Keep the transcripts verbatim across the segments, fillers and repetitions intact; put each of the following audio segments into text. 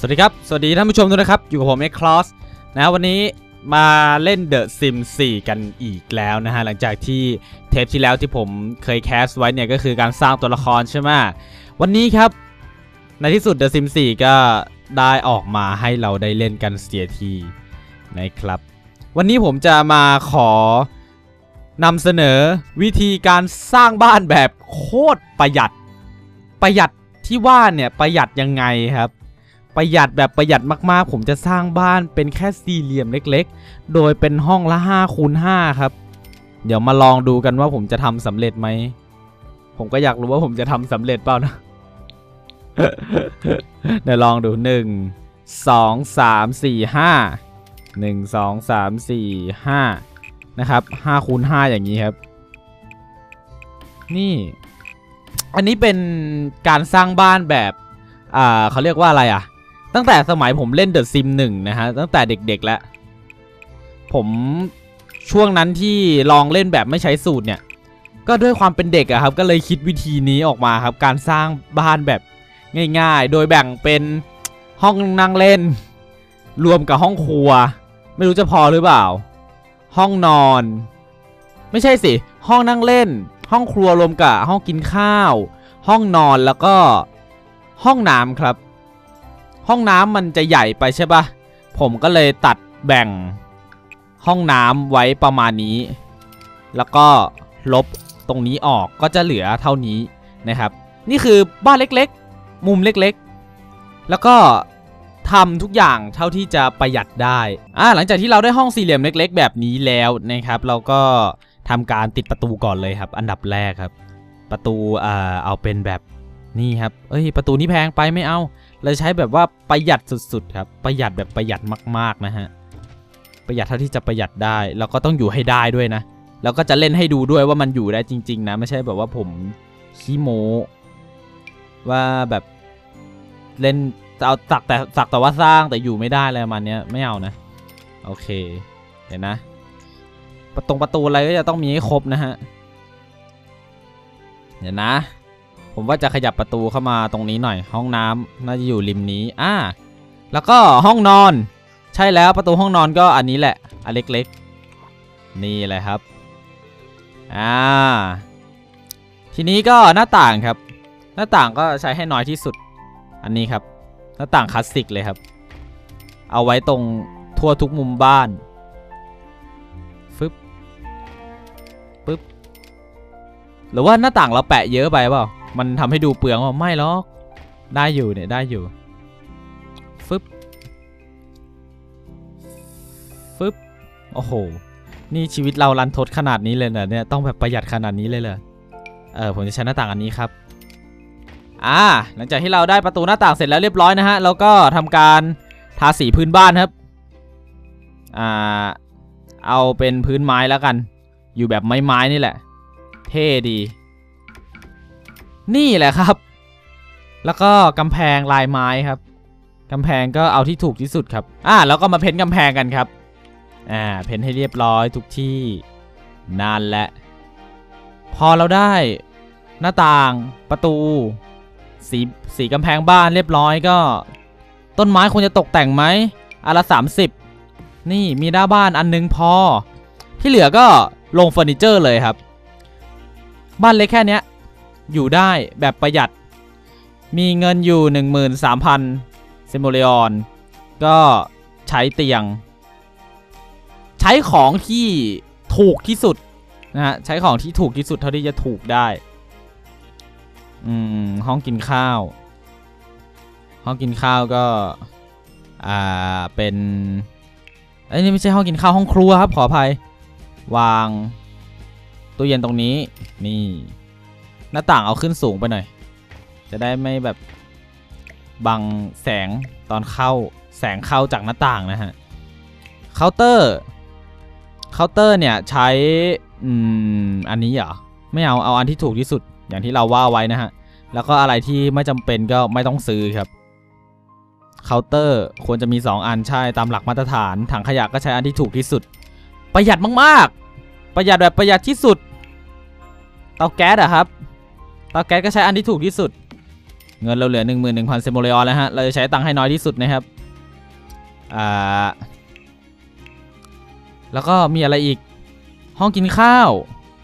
วัสดีครับสวัสดีท่านผู้ชมทุกท่านครับอยู่กับผมเอ็กซ์คลอสนะวันนี้มาเล่น The Sims สี่กันอีกแล้วนะฮะหลังจากที่เทปที่แล้วที่ผมเคยแคสไว้เนี่ยก็คือการสร้างตัวละครใช่ไหมวันนี้ครับในที่สุด The Sims สี่ก็ได้ออกมาให้เราได้เล่นกันเสียทีนะครับวันนี้ผมจะมาขอนำเสนอวิธีการสร้างบ้านแบบโคตรประหยัดประหยัดที่ว่าเนี่ยประหยัดยังไงครับประหยัดแบบประหยัดมากๆผมจะสร้างบ้านเป็นแค่สี่เหลี่ยมเล็กๆโดยเป็นห้องละห้าคูณห้าครับเดี๋ยวมาลองดูกันว่าผมจะทำสำเร็จไหมผมก็อยากรู้ว่าผมจะทำสำเร็จเปล่านะ เดี๋ยวลองดูหนึ่งสองสามสี่ห้าหนึ่งสองสามสี่ห้านะครับห้าคูณห้าอย่างนี้ครับนี่อันนี้เป็นการสร้างบ้านแบบอ่าเขาเรียกว่าอะไรอ่ะตั้งแต่สมัยผมเล่น The Sims หนึ่งนะฮะตั้งแต่เด็กๆแล้วผมช่วงนั้นที่ลองเล่นแบบไม่ใช้สูตรเนี่ยก็ด้วยความเป็นเด็กอะครับก็เลยคิดวิธีนี้ออกมาครับการสร้างบ้านแบบง่ายๆโดยแบ่งเป็นห้องนั่งเล่นรวมกับห้องครัวไม่รู้จะพอหรือเปล่าห้องนอนไม่ใช่สิห้องนั่งเล่นห้องครัวรวมกับห้องกินข้าวห้องนอนแล้วก็ห้องน้ำครับห้องน้ำมันจะใหญ่ไปใช่ปะผมก็เลยตัดแบ่งห้องน้ำไว้ประมาณนี้แล้วก็ลบตรงนี้ออกก็จะเหลือเท่านี้นะครับนี่คือบ้านเล็กๆมุมเล็กๆแล้วก็ทำทุกอย่างเท่าที่จะประหยัดได้อ่าหลังจากที่เราได้ห้องสี่เหลี่ยมเล็กๆแบบนี้แล้วนะครับเราก็ทำการติดประตูก่อนเลยครับอันดับแรกครับประตูอ่าเอาเป็นแบบนี่ครับเอ้ยประตูนี้แพงไปไม่เอาเราใช้แบบว่าประหยัดสุดๆครับประหยัดแบบประหยัดมากๆนะฮะประหยัดเท่าที่จะประหยัดได้แล้วก็ต้องอยู่ให้ได้ด้วยนะแล้วก็จะเล่นให้ดูด้วยว่ามันอยู่ได้จริงๆนะไม่ใช่แบบว่าผมขี้โม้ว่าแบบเล่นเอาสักแต่สักแต่ว่าสร้างแต่อยู่ไม่ได้อะไรประมาณนี้ไม่เอานะโอเคเห็นนะประตูประตูอะไรก็จะต้องมีให้ครบนะฮะเดี๋ยวนะผมว่าจะขยับประตูเข้ามาตรงนี้หน่อยห้องน้ำน่าจะอยู่ริมนี้อ่าแล้วก็ห้องนอนใช่แล้วประตูห้องนอนก็อันนี้แหละอันเล็กๆนี่แหละครับอ่าทีนี้ก็หน้าต่างครับหน้าต่างก็ใช้ให้น้อยที่สุดอันนี้ครับหน้าต่างคลาสสิกเลยครับเอาไว้ตรงทั่วทุกมุมบ้านฟึบปึ๊บหรือว่าหน้าต่างเราแปะเยอะไปเปล่ามันทำให้ดูเปลืองว่าไม่หรอกได้อยู่เนี่ยได้อยู่ฟึบฟึบโอ้โหนี่ชีวิตเรารันทดขนาดนี้เลยนะเนี่ยต้องแบบประหยัดขนาดนี้เลยเลยเออผมจะใช้หน้าต่างอันนี้ครับอ่าหลังจากที่เราได้ประตูหน้าต่างเสร็จแล้วเรียบร้อยนะฮะเราก็ทำการทาสีพื้นบ้านครับอ่าเอาเป็นพื้นไม้แล้วกันอยู่แบบไม้ๆนี่แหละเท่ดีนี่แหละครับแล้วก็กำแพงลายไม้ครับกำแพงก็เอาที่ถูกที่สุดครับอ่าแล้วก็มาเพ้นท์กำแพงกันครับอ่าเพ้นท์ให้เรียบร้อยทุกที่นั่นแหละพอเราได้หน้าต่างประตูสีสีกำแพงบ้านเรียบร้อยก็ต้นไม้ควรจะตกแต่งไหมอันละสามสิบนี่มีหน้าบ้านอันนึงพอที่เหลือก็ลงเฟอร์นิเจอร์เลยครับบ้านเล็กแค่นี้อยู่ได้แบบประหยัดมีเงินอยู่ หนึ่งหมื่นสามพัน ซิโมเลออนก็ใช้เตียงใช้ของที่ถูกที่สุดนะฮะใช้ของที่ถูกที่สุดเท่าที่จะถูกได้อืมห้องกินข้าวห้องกินข้าวก็อ่าเป็นไอ้นี่ไม่ใช่ห้องกินข้าวห้องครัวครับขออภัยวางตู้เย็นตรงนี้นี่หน้าต่างเอาขึ้นสูงไปหน่อยจะได้ไม่แบบบังแสงตอนเข้าแสงเข้าจากหน้าต่างนะฮะเคาน์เตอร์เคาน์เตอร์เนี่ยใช้อืมอันนี้เหรอไม่เอาเอาอันที่ถูกที่สุดอย่างที่เราว่าไว้นะฮะแล้วก็อะไรที่ไม่จำเป็นก็ไม่ต้องซื้อครับเคาน์เตอร์ควรจะมีสองอันใช่ตามหลักมาตรฐานถังขยะก็ใช้อันที่ถูกที่สุดประหยัดมากๆประหยัดแบบประหยัดที่สุดเตาแก๊สอะครับเตาแก๊สก็ใช้อันที่ถูกที่สุดเงินเราเหลือ หนึ่งหมื่นหนึ่งพัน เซโมเลออนแล้วฮะเราจะใช้ตังค์ให้น้อยที่สุดนะครับอ่าแล้วก็มีอะไรอีกห้องกินข้าว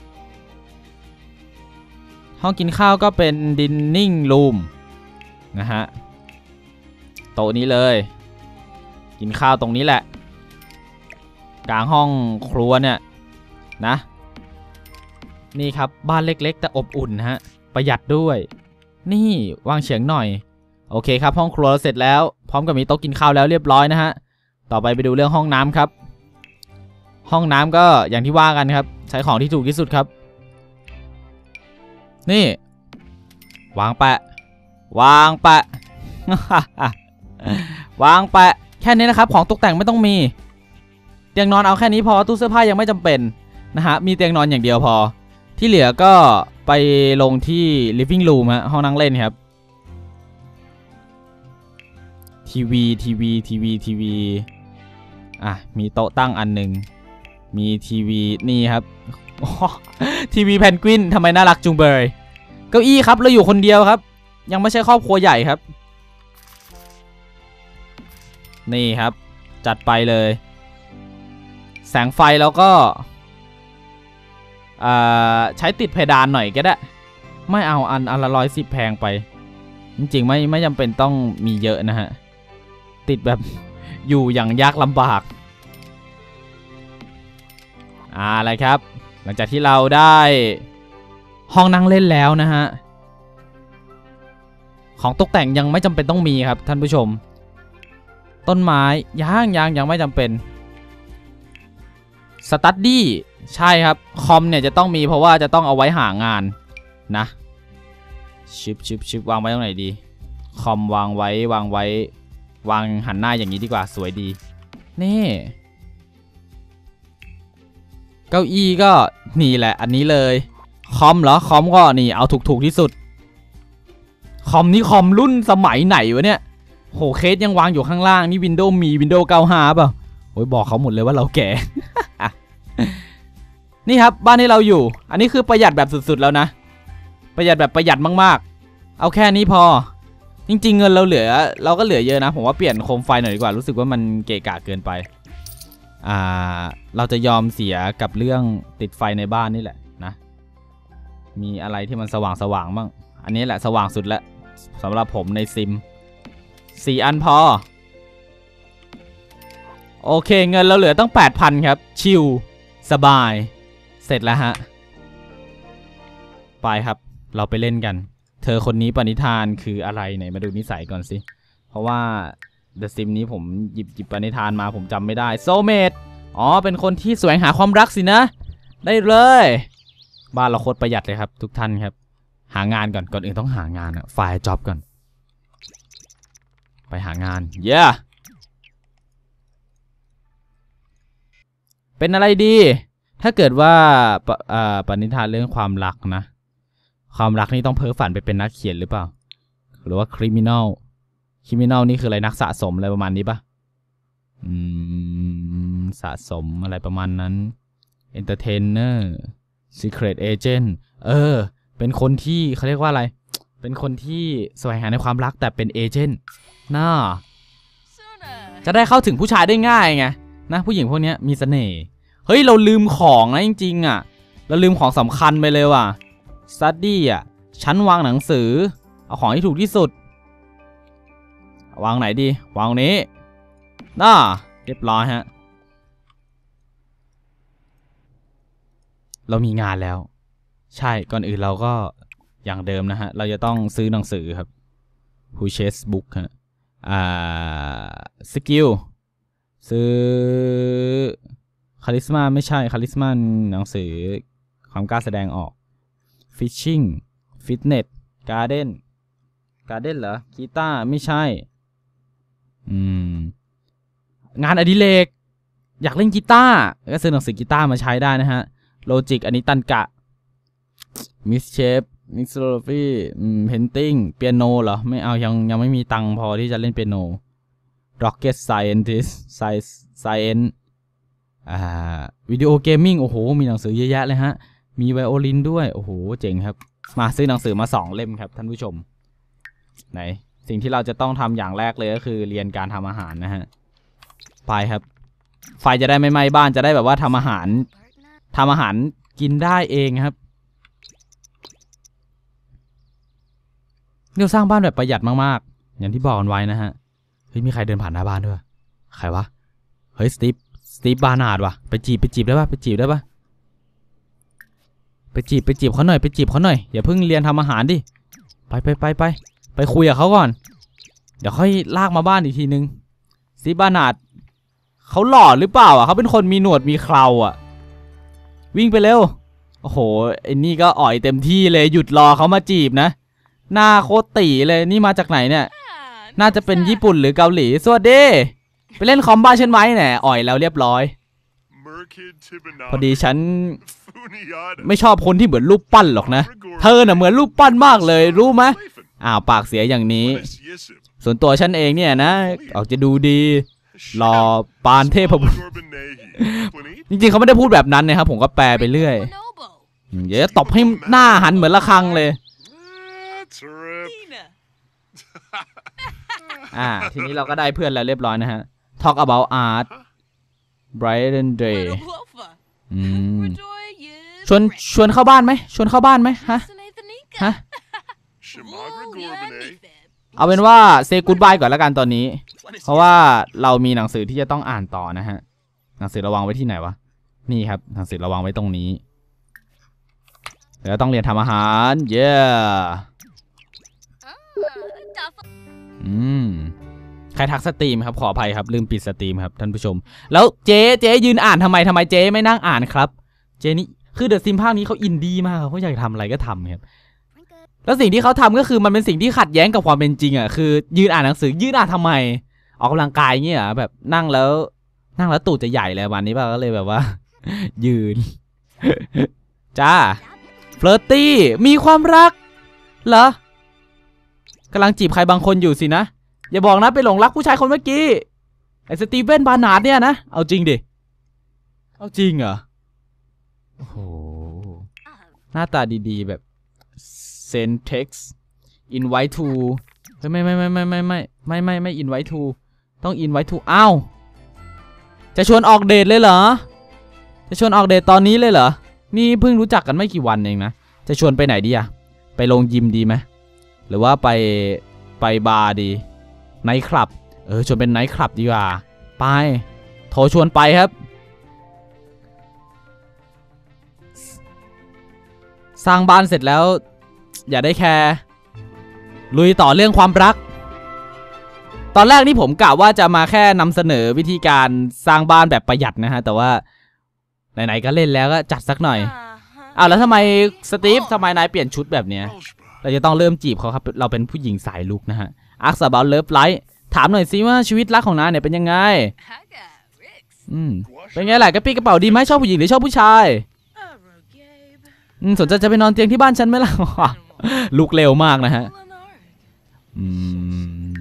ห้องกินข้าวก็เป็นดินนิ่งรูมนะฮะโต๊ะนี้เลยกินข้าวตรงนี้แหละกลางห้องครัวเนี่ยนะนี่ครับบ้านเล็กๆแต่อบอุ่นฮะประหยัดด้วยนี่วางเฉียงหน่อยโอเคครับห้องครัวเสร็จแล้วพร้อมกับมีโต๊ะกินข้าวแล้วเรียบร้อยนะฮะต่อไปไปดูเรื่องห้องน้ำครับห้องน้ำก็อย่างที่ว่ากันครับใช้ของที่ถูกที่สุดครับนี่วางแปะวางแปะ วางแปะแค่นี้นะครับของตกแต่งไม่ต้องมีเตียงนอนเอาแค่นี้พอตู้เสื้อผ้ายังไม่จำเป็นนะฮะมีเตียงนอนอย่างเดียวพอที่เหลือก็ไปลงที่ living room ฮะห้องนั่งเล่นครับทีวีทีวีทีวีทีวีอ่ะมีโต๊ะตั้งอันหนึ่งมีทีวีนี่ครับทีวีแพนกวินทำไมน่ารักจุงเบยเก้าอี้ครับเราอยู่คนเดียวครับยังไม่ใช่ครอบครัวใหญ่ครับนี่ครับจัดไปเลยแสงไฟแล้วก็ใช้ติดเพดานหน่อยก็ได้ไม่เอาอันอันละร้อยสิบแพงไปจริงๆไม่ไม่จำเป็นต้องมีเยอะนะฮะติดแบบอยู่อย่างยากลำบากอะไรครับหลังจากที่เราได้ห้องนั่งเล่นแล้วนะฮะของตกแต่งยังไม่จำเป็นต้องมีครับท่านผู้ชมต้นไม้ยังยังยังไม่จำเป็นสตั๊ดดี้ใช่ครับคอมเนี่ยจะต้องมีเพราะว่าจะต้องเอาไว้หางานนะชิปชิปชิปวางไว้ตรงไหนดีคอมวางไว้วางไว้วางหันหน้าอย่างนี้ดีกว่าสวยดีนี่เก้าอี้ก็นี่แหละอันนี้เลยคอมเหรอคอมก็นี่เอาถูกๆที่สุดคอมนี้คอมรุ่นสมัยไหนวะเนี่ยโหเคสยังวางอยู่ข้างล่างนี่ Windows มี Windows เก้าสิบห้าเปล่าโอ้ยบอกเขาหมดเลยว่าเราแก่ นี่ครับบ้านที่เราอยู่อันนี้คือประหยัดแบบสุดๆแล้วนะประหยัดแบบประหยัดมากๆเอาแค่นี้พอจริงๆเงินเราเหลือเราก็เหลือเยอะนะผมว่าเปลี่ยนโคมไฟหน่อยดีกว่ารู้สึกว่ามันเกะกะเกินไปอ่าเราจะยอมเสียกับเรื่องติดไฟในบ้านนี่แหละนะมีอะไรที่มันสว่างสว่างบ้างอันนี้แหละสว่างสุดแล้วสำหรับผมในซิมสี่อันพอโอเคเงินเราเหลือตั้ง แปดพัน ครับชิลสบายเสร็จแล้วฮะไปครับเราไปเล่นกันเธอคนนี้ปณิธานคืออะไรไหนมาดูนิสัยก่อนสิเพราะว่า The Sim นี้ผมหยิบหยิบปณิธานมาผมจำไม่ได้โซเมตอ๋อเป็นคนที่แสวงหาความรักสินะได้เลยบ้านเราโคตรประหยัดเลยครับทุกท่านครับหางานก่อนก่อนอื่นต้องหางานอะไฟล์จ็อบก่อนไปหางานเย้ yeah! เป็นอะไรดีถ้าเกิดว่าปณิธานเรื่องความรักนะความรักนี่ต้องเพ้อฝันไปเป็นนักเขียนหรือเปล่าหรือว่าคริมินอลคริมินอลนี่คืออะไรนักสะสมอะไรประมาณนี้ปะอืมสะสมอะไรประมาณนั้นเอนเตอร์เทนเนอร์ซีเครตเอเจนต์เออเป็นคนที่เขาเรียกว่าอะไรเป็นคนที่แสวงหาในความรักแต่เป็นเอเจนต์น่าจะได้เข้าถึงผู้ชายได้ง่ายไงนะผู้หญิงพวกนี้มีเสน่ห์เฮ้ยเราลืมของนะจริงๆอ่ะเราลืมของสำคัญไปเลยว่ะสตั๊ดดี้อ่ะชั้นวางหนังสือเอาของที่ถูกที่สุดวางไหนดีวางนี้น่าเรียบร้อยฮะเรามีงานแล้วใช่ก่อนอื่นเราก็อย่างเดิมนะฮะเราจะต้องซื้อหนังสือครับ Purchase Book ฮะอ่าสกิลซื้อคาริสมาไม่ใช่คาริสมาหนังสือความกล้าแสดงออกฟิชชิ่งฟิตเนสการ์เด้นการ์เด้นเหรอกีตาร์ไม่ใช่อืมงานอดิเรกอยากเล่นกีตาร์ก็ซื้อหนังสือกีตาร์มาใช้ได้นะฮะโลจิกอันนี้ตันกะมิสเชฟมิกซ์โลฟี่เพนติ้งเปียโนเหรอไม่เอายังยังไม่มีตังค์พอที่จะเล่นเปียโน Rocket Scientist Science อ่าวิดีโอเกมมิ่งโอ้โหมีหนังสือเยอะแยะเลยฮะมีไวโอลินด้วยโอ้โหเจ๋งครับมาซื้อหนังสือมาสองเล่มครับท่านผู้ชมไหนสิ่งที่เราจะต้องทำอย่างแรกเลยก็คือเรียนการทำอาหารนะฮะไปครับไฟจะได้ไม่ไหม้บ้านจะได้แบบว่าทำอาหารทำอาหารกินได้เองครับเราสร้างบ้านแบบประหยัดมากๆอย่างที่บอกกันไว้นะฮะเฮ้ยมีใครเดินผ่านหน้าบ้านด้วยใครวะเฮ้ยสตีฟสตีฟบาร์นาร์ดวะไปจีบไปจีบได้ปะไปจีบได้ปะไปจีบไปจีบเขาหน่อยไปจีบเขาหน่อยอย่าเพิ่งเรียนทำอาหารดิไปไปไปไปไปคุยกับเขาก่อนเดี๋ยวค่อยลากมาบ้านอีกทีนึงสตีฟบาร์นาร์ดเขาหล่อหรือเปล่าอ่ะเขาเป็นคนมีหนวดมีเคราอ่ะวิ่งไปเร็วโอ้โหไอ้นี่ก็อ่อยเต็มที่เลยหยุดรอเขามาจีบนะหน้าโคตรตีเลยนี่มาจากไหนเนี่ยน่าจะเป็นญี่ปุ่นหรือเกาหลีสวัสดีไปเล่นคอมบ้านฉันไหมเนี่ยอ่อยแล้วเรียบร้อยพอดีฉันไม่ชอบคนที่เหมือนรูปปั้นหรอกนะเธอน่ะเหมือนรูปปั้นมากเลยรู้ไหมอ้าวปากเสียอย่างนี้ส่วนตัวฉันเองเนี่ยนะออกจะดูดีรอปานเทพบุตรจริงๆเขาไม่ได้พูดแบบนั้นนะครับผมก็แปลไปเรื่อยเดี๋ยวตบให้หน้าหันเหมือนระฆังเลยอ่าทีนี้เราก็ได้เพื่อนแล้วเรียบร้อยนะฮะ Talk about art Brighten Day อืมชวนชวนเข้าบ้านไหมชวนเข้าบ้านไหมฮะฮะเอาเป็นว่า say goodbye ก่อนแล้วกันตอนนี้เพราะว่าเรามีหนังสือที่จะต้องอ่านต่อนะฮะหนังสือระวังไว้ที่ไหนวะนี่ครับหนังสือระวังไว้ตรงนี้เดี๋ยวต้องเรียนทำอาหารเย้อืมใครทักสตรีมครับขออภัยครับลืมปิดสตรีมครับท่านผู้ชมแล้วเจ๊เจ๊ยืนอ่านทำไมทำไมเจ๊ไม่นั่งอ่านครับเจ๊นี่คือเดอะซิมภาคนี้เขาอินดี้มากเขาอยากทำอะไรก็ทำครับแล้วสิ่งที่เขาทำก็คือมันเป็นสิ่งที่ขัดแย้งกับความเป็นจริงอ่ะคือยืนอ่านหนังสือยืนอ่านทำไมออกกำลังกายเงี้ยแบบนั่งแล้วนั่งแล้วตูดจะใหญ่เลยวันนี้ป่ะก็เลยแบบว่ายืนจ้าเฟลอร์ตี้มีความรักเหรอกำลังจีบใครบางคนอยู่สินะอย่าบอกนะไปหลงรักผู้ชายคนเมื่อกี้ไอ้สตีเฟนบาร์นาร์ดเนี่ยนะเอาจริงดิเอาจริงเหรอโอ้โหหน้าตาดีๆแบบ send text invite to ไม่ไม่ไม่ไม่ไม่ไม่ไม่ไม่ไม่ invite to ต้อง invite to อ้าวจะชวนออกเดทเลยเหรอจะชวนออกเดทตอนนี้เลยเหรอนี่เพิ่งรู้จักกันไม่กี่วันเองนะจะชวนไปไหนดีอะไปลงยิมดีไหมหรือว่าไปไปบาร์ดีไนท์คลับเออชวนเป็นไนท์คลับดีกว่าไปโทรชวนไปครับสร้างบ้านเสร็จแล้วอย่าได้แคร์ลุยต่อเรื่องความรักตอนแรกนี่ผมกะว่าจะมาแค่นำเสนอวิธีการสร้างบ้านแบบประหยัดนะฮะแต่ว่าไหนๆก็เล่นแล้วก็จัดสักหน่อยอ้าวแล้วทำไมสตีฟทำไมนายเปลี่ยนชุดแบบเนี้ยเราจะต้องเริ่มจีบเขาครับเราเป็นผู้หญิงสายลุกนะฮะอักษบาลเลิฟไลท์ถามหน่อยสิว่าชีวิตรักของนายเนี่ยเป็นยังไงอืมเป็นไงล่ะกระปี้กระเป๋าดีไหมชอบผู้หญิงหรือชอบผู้ชายอืมสนใจจะไปนอนเตียงที่บ้านฉันไหมล่ะลุกเร็วมากนะฮะอืม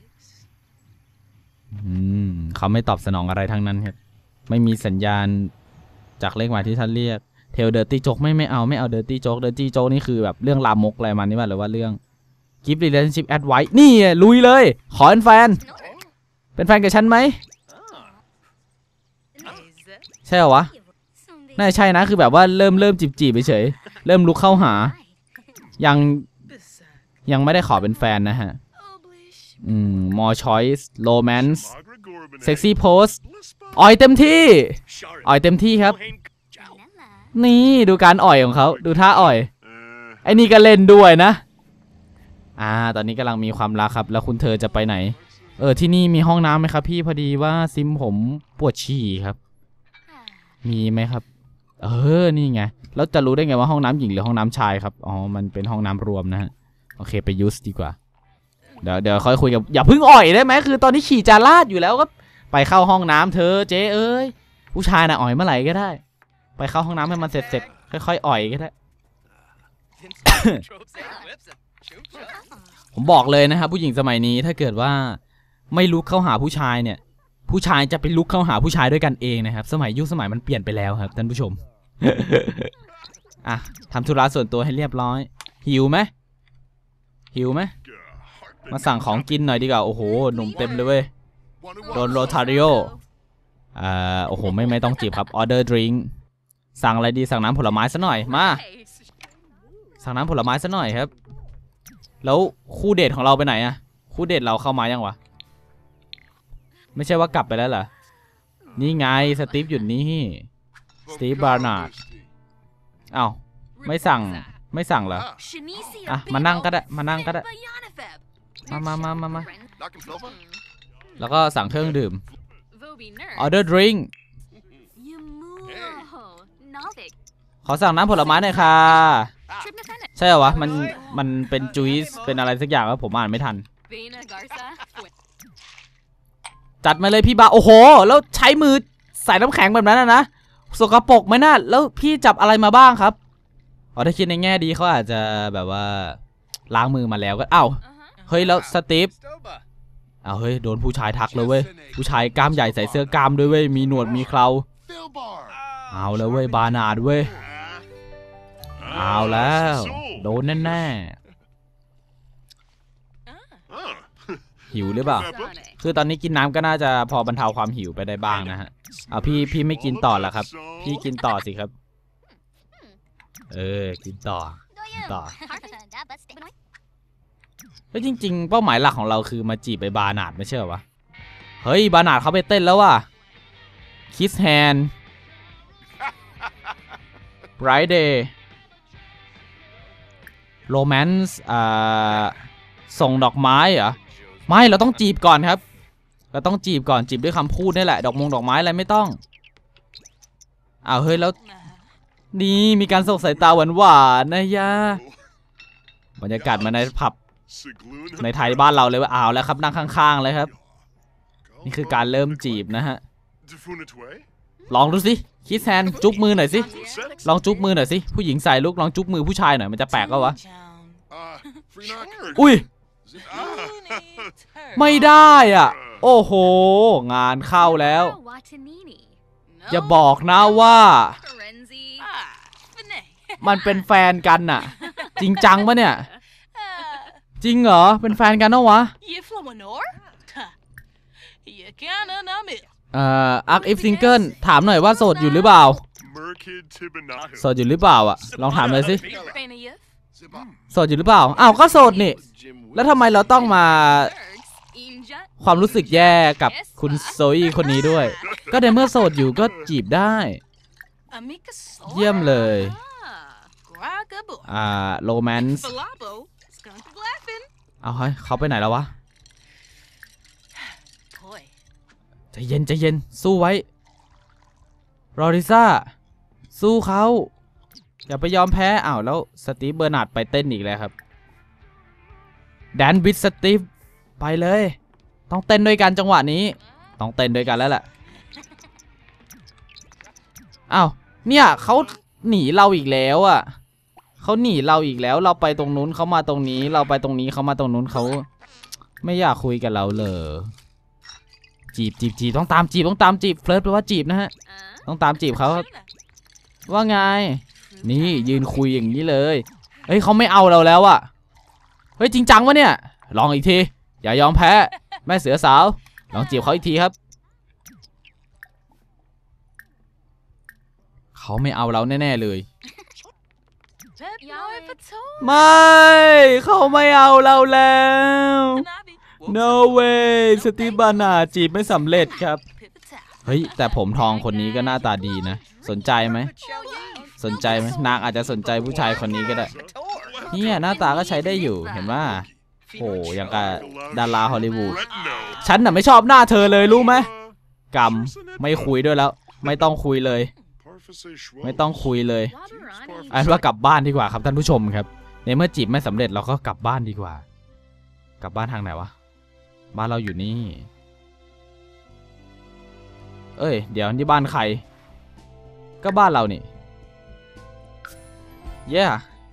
อืมเขาไม่ตอบสนองอะไรทั้งนั้นครับไม่มีสัญญาณจากเลขหมายที่ท่านเรียกเทลเดอร์ตี้โจ๊กไม่ไม่เอาไม่เอาเดอร์ตี้โจ๊กเดอร์ตี้โจ๊กนี่คือแบบเรื่องลามกอะไรมานี่ว่าหรือว่าเรื่องกิฟต์รีเลชั่นชิพแอดไว้นี่ลุยเลยขอเป็นแฟนเป็นแฟนกับฉันไหมใช่เหรอวะน่าใช่นะคือแบบว่าเริ่มเริ่มจีบจีบไปเฉยเริ่มลุกเข้าหายังยังไม่ได้ขอเป็นแฟนนะฮะอืม more choice romance sexy pose อ่อยเต็มที่อ่อยเต็มที่ครับนี่ดูการอ่อยของเขาดูท่าอ่อยไอ้นี่ก็เล่นด้วยนะอ่าตอนนี้กำลังมีความรักครับแล้วคุณเธอจะไปไหนเออที่นี่มีห้องน้ำไหมครับพี่พอดีว่าซิมผมปวดฉี่ครับมีไหมครับเออนี่ไงแล้วจะรู้ได้ไงว่าห้องน้ำหญิงหรือห้องน้ำชายครับอ๋อมันเป็นห้องน้ำรวมนะฮะโอเคไปยูสดีกว่าเดี๋ยวเดี๋ยวค่อยคุยกับอย่าเพิ่งอ่อยได้ไหมคือตอนนี้ขี่จาราดอยู่แล้วก็ไปเข้าห้องน้ำเธอเจ๊เอ้ยผู้ชายน่ะอ่อยเมื่อไหร่ก็ได้ไปเข้าห้องน้ำให้มันเสร็จเสร็จค่อยๆอ่อยก็ได้ ผมบอกเลยนะครับผู้หญิงสมัยนี้ถ้าเกิดว่าไม่ลุกเข้าหาผู้ชายเนี่ยผู้ชายจะไปลุกเข้าหาผู้ชายด้วยกันเองนะครับสมัยยุคสมัยมันเปลี่ยนไปแล้วครับท่านผู้ชม อ่ะทำธุระส่วนตัวให้เรียบร้อยหิวไหมหิวไหมมาสั่งของกินหน่อยดีกว่าโอ้โหหนุ่มเต็มเลยเว้ยโดนโรทาริโออ่าโอ้โหไม่ไม่ต้องจีบครับออเดอร์ดริงสั่งอะไรดีสั่งน้ำผลไม้ซะหน่อยมาสั่งน้ำผลไม้ซะหน่อยครับแล้วคู่เดทของเราไปไหนอะคู่เดทเราเข้ามายังวะไม่ใช่ว่ากลับไปแล้วเหรอนี่ไงสตีฟอยู่นี่สตีฟบาร์นาร์ดอ้าวไม่สั่งไม่สั่งเหรออ่ะมานั่งก็ได้มานั่งก็ได้มามามามามาแล้วก็สั่งเครื่องดื่มออเดอร์ดริงขอสั่งน้ำผลไม้หน่อยค่ะใช่เหรอวะมันมันเป็นจูซเป็นอะไรสักอย่างว่าผมอ่านไม่ทันจัดมาเลยพี่บาโอ้โหแล้วใช้มือใส่น้ำแข็งแบบนั้นนะสกปรกไหมน่าแล้วพี่จับอะไรมาบ้างครับอ๋อถ้าคิดในแง่ดีเขาอาจจะแบบว่าล้างมือมาแล้วก็อ้าวเฮ้ยแล้วสตีฟอ้าวเฮ้ยโดนผู้ชายทักเลยเว้ยผู้ชายกล้ามใหญ่ใส่เสื้อกล้ามด้วยเว้ยมีหนวดมีเคราเอาแล้วเว้ยบานาร์ดเว้ยเอาแล้วโดนแน่ๆหิวหรือเปล่าคือตอนนี้กินน้ำก็น่าจะพอบรรเทาความหิวไปได้บ้างนะฮะเอาพี่พี่ไม่กินต่อแล้วครับพี่กินต่อสิครับเออกินต่อกินต่อแล้วจริงๆเป้าหมายหลักของเราคือมาจีบไปบานาร์ดไม่ใช่เหรอวะเฮ้ยบานาร์ดเขาไปเต้นแล้วว่ะคิสแฮนด์ไบรท์เดย์โรแมนส์อ่าส่งดอกไม้เหรอไม่เราต้องจีบก่อนครับเราต้องจีบก่อนจีบด้วยคำพูดนี่แหละดอกมงดอกไม้อะไรไม่ต้องอ้าวเฮ้ยแล้วนี่มีการส่งสายตาหวานหวานนะยะบรรยากาศมาในผับในไทยบ้านเราเลยว่าอ้าวแล้วครับนั่งข้างๆเลยครับนี่คือการเริ่มจีบนะฮะลองดูสิคิสแฮนด์จุ๊บมือหน่อยสิลองจุ๊บมือหน่อยสิผู้หญิงใส่ลุกลองจุ๊บมือผู้ชายหน่อยมันจะแปลกก็วะอุ้ยไม่ได้อ่ะโอ้โหงานเข้าแล้วอย่าบอกนะว่ามันเป็นแฟนกันน่ะจริงจังปะเนี่ยจริงเหรอเป็นแฟนกันนะวะเอ่ออักอิฟซิงเกิลถามหน่อยว่าโสดอยู่หรือเปล่าโสดอยู่หรือเปล่าอ่ะลองถามเลยสิโสดอยู่หรือเปล่าอ้าวก็โสดนี่แล้วทำไมเราต้องมาความรู้สึกแย่กับคุณโซอี้คนนี้ด้วยก็ในเมื่อโสดอยู่ก็จีบได้เยี่ยมเลยอ่าโรแมนส์เอาเฮ้ยเขาไปไหนแล้ววะใจเย็นใจเย็นสู้ไว้รอริซ่าสู้เขาอย่าไปยอมแพ้อ้าวแล้วสตีฟเบอร์นาร์ดไปเต้นอีกแล้วครับแดนวิดสตีฟไปเลยต้องเต้นด้วยกันจังหวะนี้ต้องเต้นด้วยกันแล้วแหละอ้าวเนี่ยเขาหนีเราอีกแล้วอ่ะเขาหนีเราอีกแล้วเราไปตรงนู้นเขามาตรงนี้เราไปตรงนี้เขามาตรงนู้นเขาไม่อยากคุยกับเราเลยจีบจีบจีบต้องตามจีบต้องตามจีบเฟลิร์ตแปลว่าจีบนะฮะต้องตามจีบเขาว่าไงนี่ยืนคุยอย่างนี้เลยเฮ้ยเขาไม่เอาเราแล้วอะเฮ้ยจริงจังวะเนี่ยลองอีกทีอย่ายอมแพ้แม่เสือสาวลองจีบเขาอีกทีครับเขาไม่เอาเราแน่ๆเลยไม่เขาไม่เอาเราแล้ว no way สตีฟบานาร์ดจีบไม่สำเร็จครับเฮ้ยแต่ผมทองคนนี้ก็หน้าตาดีนะสนใจไหมสนใจไหมนางอาจจะสนใจผู้ชายคนนี้ก็ได้เนี่ยหน้าตาก็ใช้ได้อยู่เห็นว่าโอ้อย่างกับดาราฮอลลีวูดฉันน่ะไม่ชอบหน้าเธอเลยรู้ไหมกำไม่คุยด้วยแล้วไม่ต้องคุยเลยไม่ต้องคุยเลยอันว่ากลับบ้านดีกว่าครับท่านผู้ชมครับในเมื่อจีบไม่สำเร็จเราก็กลับบ้านดีกว่ากลับบ้านทางไหนวะบ้านเราอยู่นี่เอ้ยเดี๋ยวนี่บ้านใครก็บ้านเรานี่เย้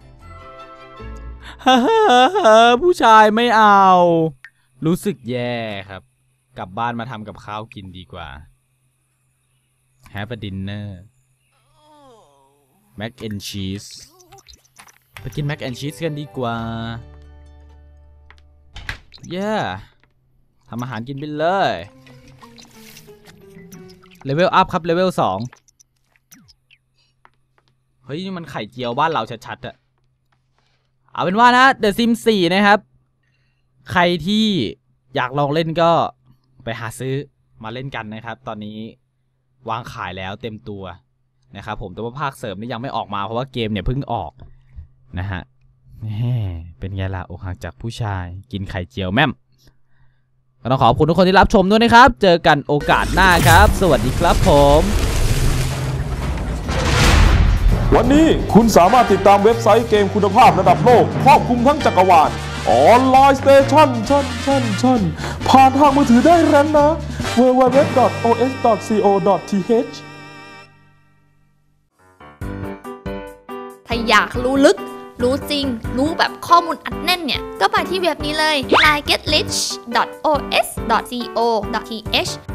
ผู้ชายไม่เอารู้สึกแย่ครับกลับบ้านมาทำกับข้าวกินดีกว่า Have a dinner mac and cheese ไปกิน mac and cheese กันดีกว่าเย้ทำอาหารกินไปเลยเลเวลอัพครับเลเวลสองเฮ้ยนี่มันไข่เจียวบ้านเราชัดๆอะเอาเป็นว่านะ The Sims สี่นะครับใครที่อยากลองเล่นก็ไปหาซื้อมาเล่นกันนะครับตอนนี้วางขายแล้วเต็มตัวนะครับผมแต่ว่าภาคเสริมนี่ยังไม่ออกมาเพราะว่าเกมเนี่ยเพิ่งออกนะฮะเป็นไงล่ะอกหักจากผู้ชายกินไข่เจียวแม่มก็ต้องขอบคุณทุกคนที่รับชมด้วยนะครับเจอกันโอกาสหน้าครับสวัสดีครับผมวันนี้คุณสามารถติดตามเว็บไซต์เกมคุณภาพระดับโลกครอบคลุมทั้งจักรวาลออนไลน์สเตชันชั่นชั่นชั่นผ่านทางมือถือได้แล้วนะ ดับเบิลยู ดับเบิลยู ดับเบิลยู ดอท โอ เอส ดอท ซี โอ ดอท ที เอชถ้าอยากรู้ลึกรู้จริงรู้แบบข้อมูลอัดแน่นเนี่ยก็ไปที่เว็บนี้เลย ไลน์ เก็ต ริช ดอท โอ เอส ดอท ซี โอ ดอท ที เอช